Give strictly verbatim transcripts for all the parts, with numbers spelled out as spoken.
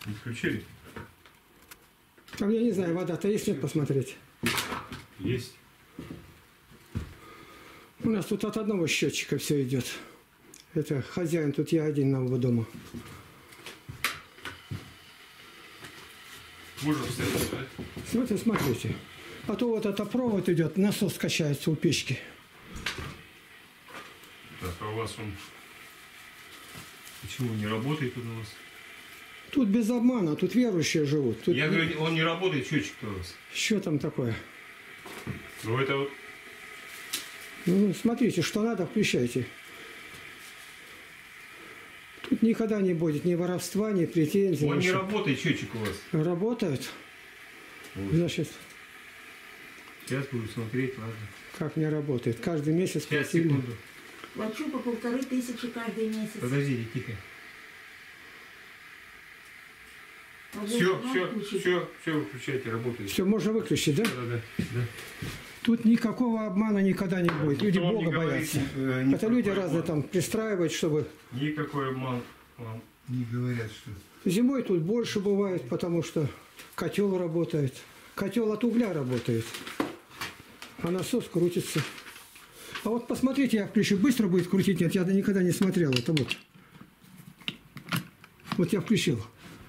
Не включили? Там, я не знаю, вода-то есть, нет, посмотреть? Есть. У нас тут от одного счетчика все идет. Это хозяин, тут я один нового дома. Можно вставить, да? Вот и смотрите. А то вот это провод идет, насос качается у печки. Так, а у вас он... Почему не работает он у вас? Тут без обмана, тут верующие живут. Тут... Я говорю, он не работает, счетчик-то у вас. Что там такое? Ну это вот... Ну, смотрите, что надо, включайте. Тут никогда не будет ни воровства, ни претензий. Он не ничего. работает, счетчик у вас. Работает? Вот. Значит, Сейчас буду смотреть, ладно. как не работает? Каждый месяц Сейчас, платили. секунду. Плачу по полторы тысячи каждый месяц. Подождите, тихо. А Все, вот все, выключить. все, все, выключайте, работает. Все, можно выключить, да? Да, да, да. Тут никакого обмана никогда не будет. Люди Кто вам Бога не говорит, боятся. э, никакой Это люди обман. разные там пристраивают, чтобы... Никакой обман вам не говорят, что... Зимой тут больше бывает, потому что котел работает. Котел от угля работает. А насос крутится. А вот посмотрите, я включу. Быстро будет крутить? Нет, я никогда не смотрел. Это вот. Вот я включил.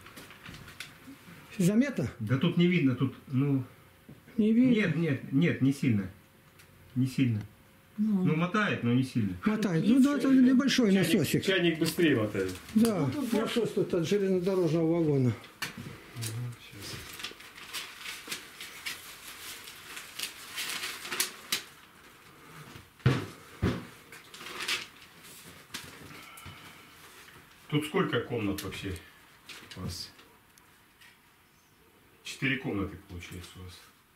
Заметно? Да тут не видно, тут, ну... Не видно. Нет, нет, нет, не сильно. Не сильно. Ну, Ну, мотает, но не сильно. Мотает. Ну да, это небольшой насосик. Чайник быстрее мотает. Да, насос тут от железнодорожного вагона. Тут сколько комнат вообще у вас? Четыре комнаты получается у вас.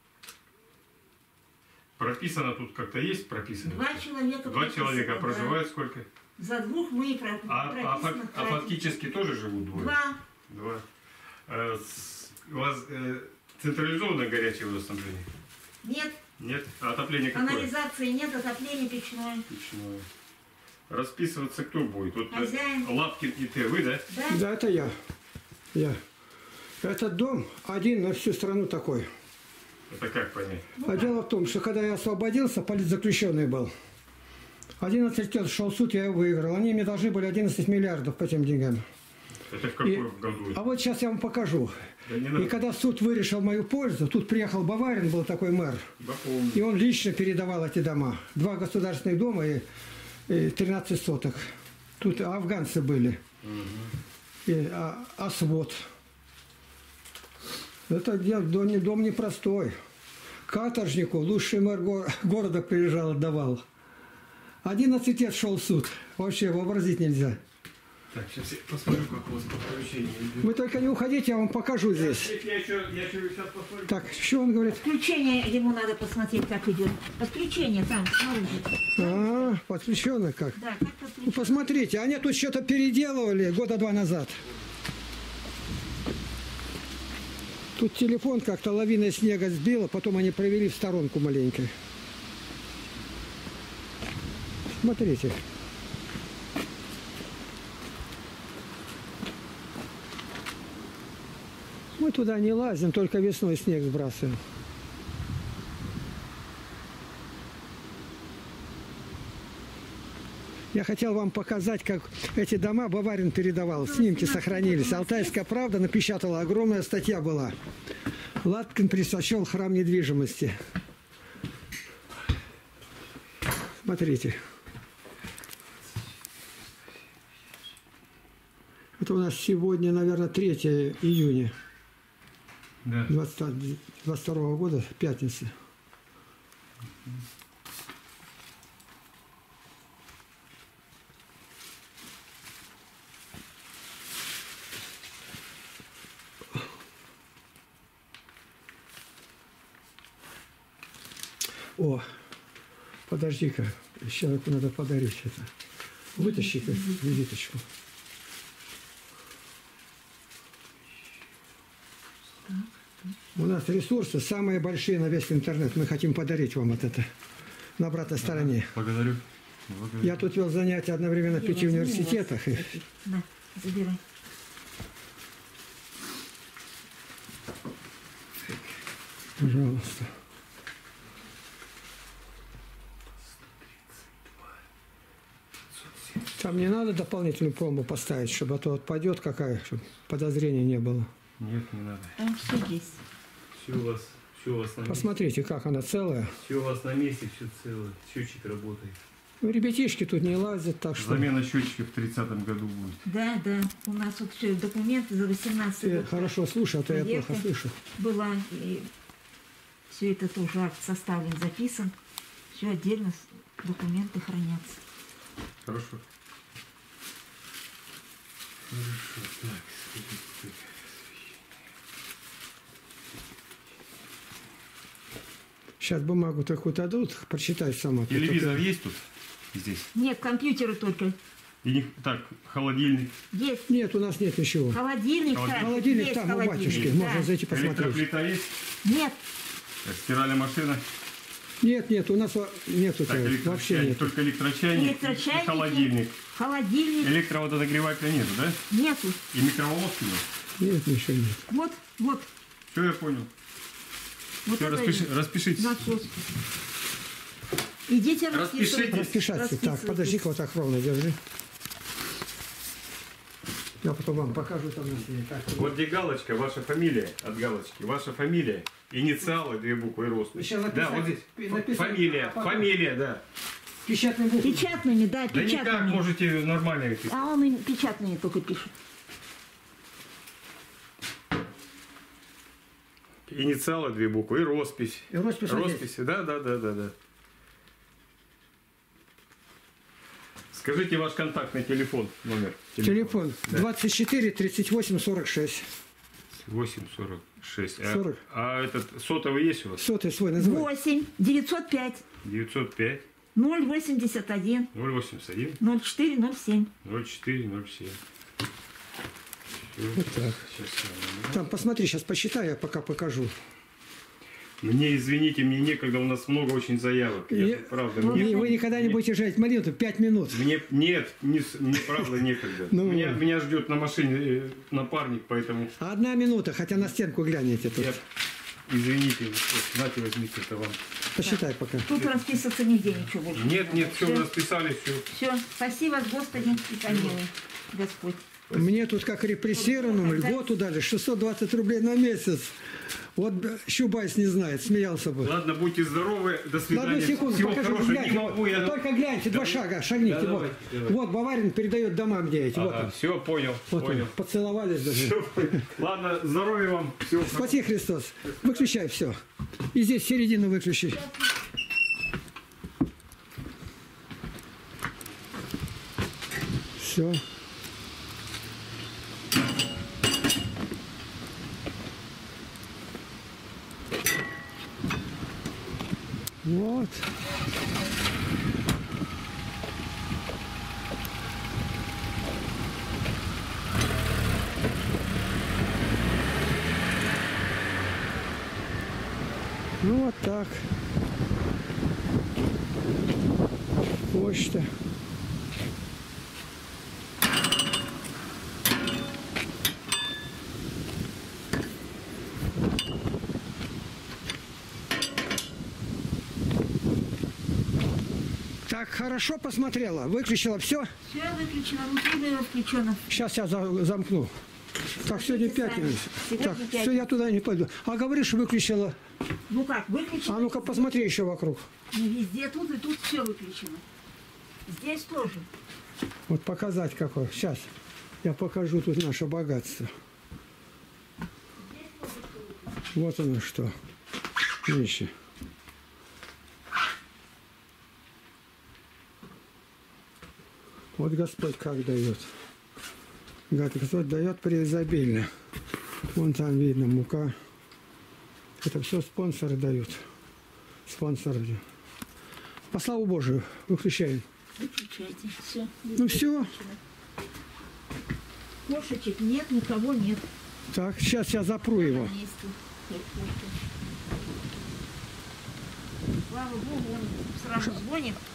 Прописано тут как-то есть прописано? два человека. Два человека, а прописано, проживают да. сколько? За двух мы и про- А, а, прописано фак- а тратим. фактически тоже живут двое? Два. Два. Э, с- у вас э, централизованное горячее водоснабжение? Нет, Нет? А отопление какое? канализации нет, отопление печное. Печное. Расписываться кто будет? Вот, э, Хозяин. Лапкин и ты, вы, да? Да? Да, это я. Я. Этот дом один на всю страну такой. Это как понять? А дело в том, что когда я освободился, политзаключенный был. одиннадцать лет шел суд, я его выиграл. Они мне должны были одиннадцать миллиардов по тем деньгам. Это в каком И- году? А вот сейчас я вам покажу. Да не И надо. когда суд вырешил мою пользу, тут приехал Баварин, был такой мэр, Да, помню. и он лично передавал эти дома. Два государственных дома и, и тринадцать соток. Тут афганцы были. И, а, а свод. Это где- дом, дом непростой. Каторжнику лучший мэр го- города приезжал, отдавал. одиннадцать лет шел суд. Вообще вообразить нельзя. Так, сейчас я посмотрю, как у вас подключение идет. Вы только не уходите, я вам покажу здесь. Я еще, я еще сейчас посмотрю. Так, что он говорит? Подключение ему надо посмотреть, как идет. Подключение там, снаружи. А, подключено как? Да, как Ну, подключение. посмотрите, они тут что-то переделывали года два назад. Тут телефон как-то лавиной снега сбила, потом они провели в сторонку маленько. Смотрите. Мы туда не лазим, только весной снег сбрасываем. Я хотел вам показать, как эти дома Баварин передавал. Снимки сохранились. Алтайская правда напечатала, огромная статья была. Лапкин присвящен храм недвижимости. Смотрите. Это у нас сегодня, наверное, третье июня Да. двадцать второго года, пятница. О, подожди-ка, человеку надо подарить это. Вытащи-ка визиточку. У нас ресурсы самые большие на весь интернет. Мы хотим подарить вам вот это на обратной стороне. Благодарю. Благодарю. Я тут вел занятия одновременно в пяти университетах. И На, забирай. Пожалуйста. Там не надо дополнительную пломбу поставить, чтобы а то отпадет какая, чтобы подозрения не было. Нет, не надо. Там все есть. Все у вас, все у вас на месте. Посмотрите, как она целая. Все у вас на месте, все целое. Счетчик работает. Ну, ребятишки тут не лазят, так что... Замена счетчика в тридцатом году будет. Да, да. У нас вот все документы за восемнадцатый Ты год хорошо слушай, а то я проверка плохо слышу. была. И все это тоже акт составлен, записан. Все отдельно с- документы хранятся. Хорошо. Хорошо, так, скажите, Сейчас бумагу такую дадут, прочитай сама. телевизор есть тут? Здесь? Нет, компьютеры только. И не... Так, холодильник, Есть. Нет, у нас нет ничего. Холодильник, так, Холодильник есть там у холодильник, батюшки, да. можно зайти посмотреть. электроплита есть? Нет, Так, стиральная машина? Нет, нет, у нас во- нету Так, этого, вообще электрочайник, нет. только электрочайник и электрочайники, холодильник. холодильник Электроводонагревателя нету, да? нету. И микроволновки нет? Нет, ничего нет. Вот, вот, Все, я понял. вот Все, это распиши, распишитесь. насос. Идите Распишитесь. расписывайтесь. Распишаться. Так, Расписывайтесь. подожди-ка, вот так ровно держи. Я потом вам покажу там на стене. Так, Вот где галочка, ваша фамилия от галочки, ваша фамилия, инициалы, две буквы и рост. Вы сейчас Да, написали- вот здесь. написали, Фамилия, а потом- фамилия, да. печатный буквы. Печатными, да, Да никак, печатными. можете нормально это. А он и печатными только пишет. Инициалы, две буквы и роспись. И роспись вот здесь. Роспись, да, да, да, да, да. Скажите ваш контактный телефон, номер. Телефон Да. двадцать четыре тридцать восемь сорок шесть. восемь сорок шесть. А, сорок. а этот сотовый есть у вас? Сотый свой называй. восемь девятьсот пять девятьсот пять ноль восемьдесят один ноль восемьдесят один ноль четыре ноль семь. ноль четыре ноль семь. Вот так. Сейчас я- Там посмотри, сейчас посчитай, я пока покажу. Мне, извините, мне некогда, у нас много очень заявок. Я, И- правда, Вы, мне, вы никогда не мне- будете ждать минуту, пять минут. мне- нет, не, с- мне правда некогда. Ну, меня, вот. меня ждет на машине э, напарник, поэтому Одна минута, хотя на стенку глянете тут. я, извините, вот, знаете, возьмите это вам. Посчитай пока. Тут расписываться нигде ничего больше. Нет, нет, все Всё. расписали, все. Все, спаси вас, Господи, и помилуй, Господь. Мне тут как репрессированному льготу дали шестьсот двадцать рублей на месяц. Вот б- Щубайс не знает, смеялся бы. Ладно, будьте здоровы, до На свидания. одну секунду, Всего покажу, хорошего. гляньте. Не могу я... Только гляньте, два Давай. шага, шагните. Да, вот. давайте, давайте. Вот Баварин передает домам где эти. Вот, он. все, понял, Вот понял. он. Поцеловались даже. Всё понял. Ладно, здоровья вам. Всего Спаси Христос. Выключай все. И здесь середину выключи. Все. Вот. Ну вот так. Почта. Так, хорошо посмотрела, выключила все. Все выключено, внутри включено. Сейчас я за- замкну. Так, сегодня пятница. Сегодня Так, пятница. все, я туда не пойду. А говоришь, выключила. Ну как, выключено? А ну-ка посмотри еще вокруг. Ну, везде тут и тут все выключено. Здесь тоже. Вот показать какое. Сейчас я покажу тут наше богатство. Вот оно что. Видите. Вот Господь как дает. Господь дает преизобильно. Вон там видно мука. Это все спонсоры дают. Спонсоры. По славу Божию. Выключаем. Выключайте. Все. Ну все. Кошечек нет, никого нет. Так, сейчас я запру его. На месте. Нет кошки. Слава Богу, он сразу звонит.